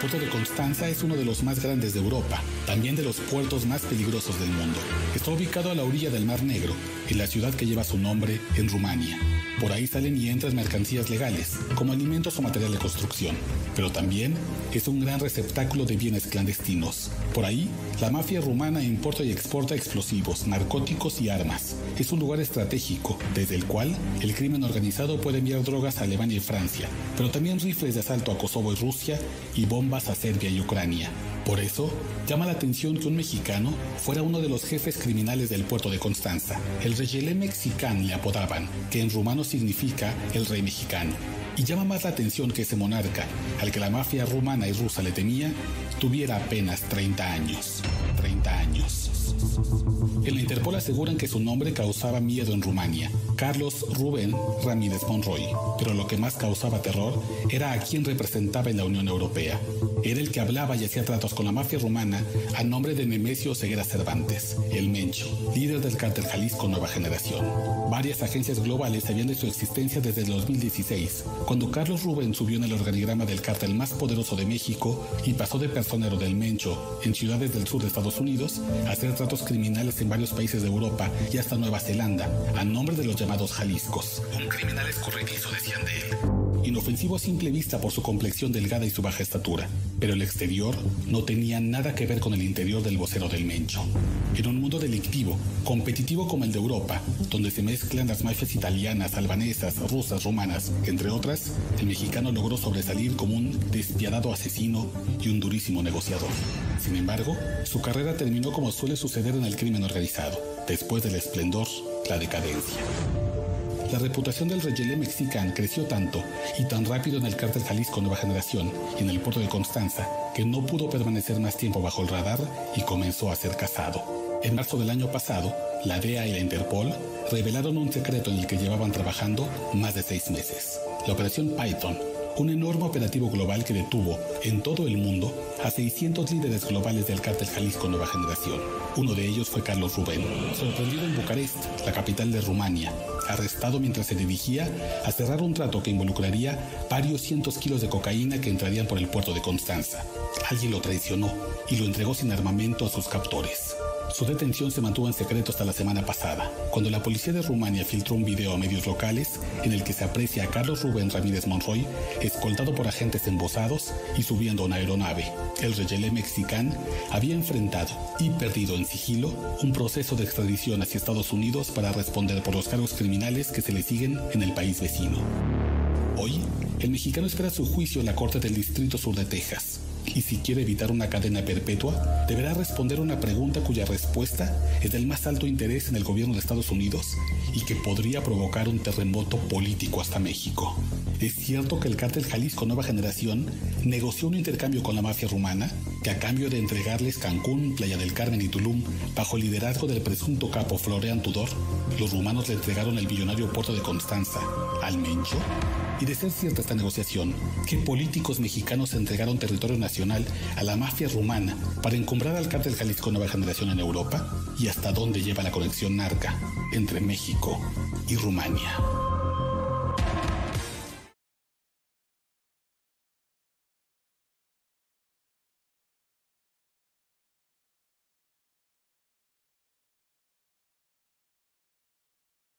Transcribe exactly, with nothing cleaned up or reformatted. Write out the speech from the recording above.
puerto de Constanza es uno de los más grandes de Europa, también de los puertos más peligrosos del mundo. Está ubicado a la orilla del Mar Negro, en la ciudad que lleva su nombre, en Rumania. Por ahí salen y entran mercancías legales, como alimentos o material de construcción, pero también es un gran receptáculo de bienes clandestinos. Por ahí, la mafia rumana importa y exporta explosivos, narcóticos y armas. Es un lugar estratégico, desde el cual el crimen organizado puede enviar drogas a Alemania y Francia, pero también rifles de asalto a Kosovo y Rusia y bombas a Serbia y Ucrania. Por eso, llama la atención que un mexicano fuera uno de los jefes criminales del puerto de Constanza. El Regele Mexican le apodaban, que en rumano significa el rey mexicano. Y llama más la atención que ese monarca, al que la mafia rumana y rusa le temía, tuviera apenas treinta años. treinta años. En la Interpol aseguran que su nombre causaba miedo en Rumania, Carlos Rubén Ramírez Monroy, pero lo que más causaba terror era a quien representaba en la Unión Europea. Era el que hablaba y hacía tratos con la mafia rumana a nombre de Nemesio Ceguera Cervantes, el Mencho, líder del cártel Jalisco Nueva Generación. Varias agencias globales sabían de su existencia desde el dos mil dieciséis, cuando Carlos Rubén subió en el organigrama del cártel más poderoso de México y pasó de personero del Mencho en ciudades del sur de Estados Unidos a hacer tratos criminales en varios países de Europa y hasta Nueva Zelanda, a nombre de los llamados Jaliscos. Un criminal escurridizo, decían de él. Inofensivo a simple vista por su complexión delgada y su baja estatura, pero el exterior no tenía nada que ver con el interior del vocero del Mencho. En un mundo delictivo, competitivo como el de Europa, donde se mezclan las mafias italianas, albanesas, rusas, rumanas, entre otras, el mexicano logró sobresalir como un despiadado asesino y un durísimo negociador. Sin embargo, su carrera terminó como suele suceder en el crimen organizado, después del esplendor, la decadencia. La reputación del Regele Mexican creció tanto y tan rápido en el cártel Jalisco Nueva Generación y en el puerto de Constanza que no pudo permanecer más tiempo bajo el radar y comenzó a ser cazado. En marzo del año pasado, la D E A y la Interpol revelaron un secreto en el que llevaban trabajando más de seis meses. La Operación Python, un enorme operativo global que detuvo en todo el mundo a seiscientos líderes globales del cártel Jalisco Nueva Generación. Uno de ellos fue Carlos Rubén, sorprendido en Bucarest, la capital de Rumania, arrestado mientras se dirigía a cerrar un trato que involucraría varios cientos kilos de cocaína que entrarían por el puerto de Constanza. Alguien lo traicionó y lo entregó sin armamento a sus captores. Su detención se mantuvo en secreto hasta la semana pasada, cuando la policía de Rumania filtró un video a medios locales en el que se aprecia a Carlos Rubén Ramírez Monroy escoltado por agentes embosados y subiendo a una aeronave. El Regele Mexican había enfrentado y perdido en sigilo un proceso de extradición hacia Estados Unidos para responder por los cargos criminales que se le siguen en el país vecino. Hoy, el mexicano espera su juicio en la Corte del Distrito Sur de Texas. Y si quiere evitar una cadena perpetua, deberá responder una pregunta cuya respuesta es del más alto interés en el gobierno de Estados Unidos y que podría provocar un terremoto político hasta México. ¿Es cierto que el cártel Jalisco Nueva Generación negoció un intercambio con la mafia rumana, que a cambio de entregarles Cancún, Playa del Carmen y Tulum, bajo el liderazgo del presunto capo Florian Tudor, los rumanos le entregaron el billonario puerto de Constanza al Mencho? Y de ser cierta esta negociación, ¿qué políticos mexicanos entregaron territorio nacional a la mafia rumana para encumbrar al cártel Jalisco Nueva Generación en Europa? ¿Y hasta dónde lleva la conexión narca entre México y Rumania?